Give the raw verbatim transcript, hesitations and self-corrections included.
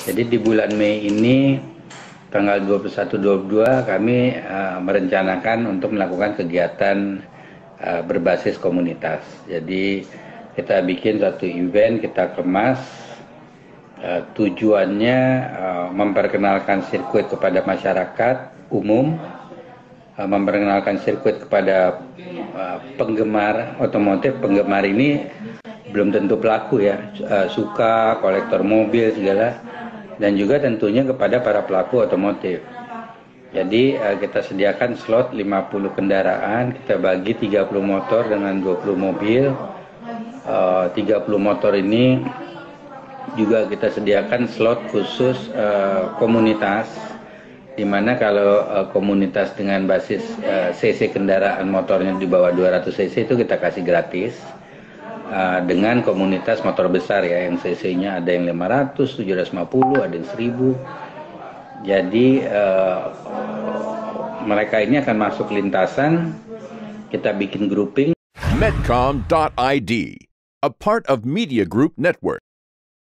Jadi di bulan Mei ini tanggal dua puluh satu dua puluh dua kami uh, merencanakan untuk melakukan kegiatan uh, berbasis komunitas. Jadi kita bikin satu event, kita kemas, uh, tujuannya uh, memperkenalkan sirkuit kepada masyarakat umum, uh, memperkenalkan sirkuit kepada uh, penggemar otomotif. Penggemar ini belum tentu pelaku ya, uh, suka, kolektor mobil segala, dan juga tentunya kepada para pelaku otomotif. Jadi uh, kita sediakan slot lima puluh kendaraan, kita bagi tiga puluh motor dengan dua puluh mobil. Uh, tiga puluh motor ini juga kita sediakan slot khusus uh, komunitas, di mana kalau uh, komunitas dengan basis uh, cc kendaraan motornya di bawah dua ratus cc itu kita kasih gratis. Uh, dengan komunitas motor besar ya, yang cc-nya ada yang lima ratus, tujuh ratus lima puluh, ada yang seribu. Jadi uh, mereka ini akan masuk lintasan, kita bikin grouping. Medcom dot I D, a part of Media Group Network.